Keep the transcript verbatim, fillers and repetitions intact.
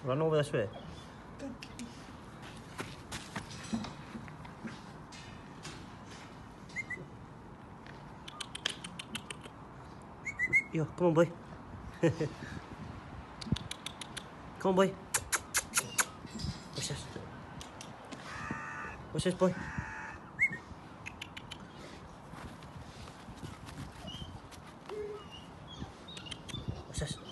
Run over this way. Yo, come on, boy. Come on, boy. What's this? What's this, boy? What's this?